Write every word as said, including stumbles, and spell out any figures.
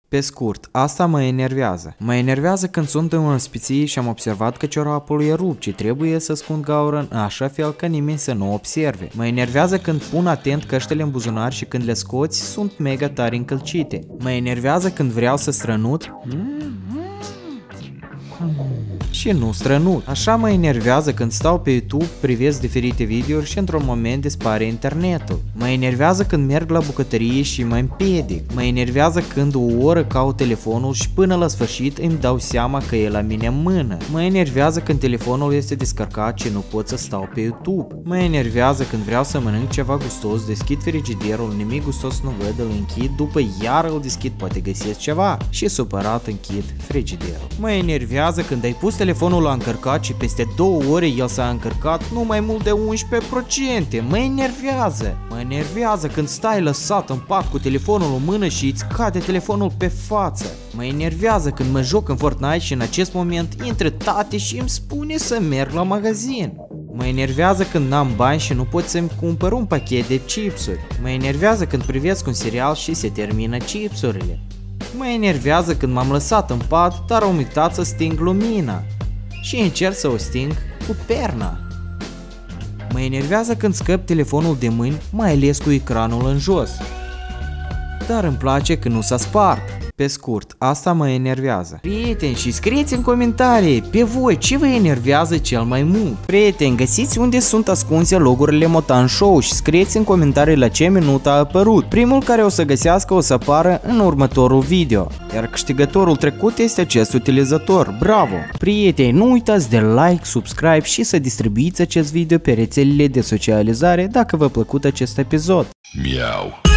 Pe scurt, asta mă enervează. Mă enervează când sunt în ospiție și am observat că ciorapul e rupt și trebuie să ascund gaură în așa fel ca nimeni să nu observe. Mă enervează când pun atent căștile în buzunar și când le scoți sunt mega tare încălcite. Mă enervează când vreau să strănut și nu strănut. Așa mă enervează când stau pe YouTube, privesc diferite videouri și într-un moment dispare internetul. Mă enervează când merg la bucătărie și mă împiedic. Mă enervează când o oră caut telefonul și până la sfârșit îmi dau seama că e la mine în mână. Mă enervează când telefonul este descărcat și nu pot să stau pe YouTube. Mă enervează când vreau să mănânc ceva gustos, deschid frigiderul, nimic gustos nu văd, îl închid, după iar îl deschid, poate găsesc ceva și supărat închid frigiderul. Mă enervează când ai pus telefonul la încărcat și peste două ore el s-a încărcat nu mai mult de unsprezece la sută. Mă enervează. Mă enervează când stai lăsat în pat cu telefonul în mână și îți cade telefonul pe față. Mă enervează când mă joc în Fortnite și în acest moment intră tate și îmi spune să merg la magazin. Mă enervează când n-am bani și nu pot să-mi cumpăr un pachet de chipsuri. Mă enervează când privesc un serial și se termină chipsurile. Mă enervează când m-am lăsat în pat, dar am uitat să sting lumina și încerc să o sting cu perna. Mă enervează când scăp telefonul de mâini, mai ales cu ecranul în jos, dar îmi place că nu s-a spart. Pe scurt, asta mă enervează. Prieteni, și scrieți în comentarii pe voi ce vă enervează cel mai mult. Prieteni, găsiți unde sunt ascunse logurile Motan Show și scrieți în comentarii la ce minut a apărut. Primul care o să găsească o să apară în următorul video, iar câștigătorul trecut este acest utilizator. Bravo! Prieteni, nu uitați de like, subscribe și să distribuiți acest video pe rețelele de socializare dacă v-a plăcut acest episod. Miau.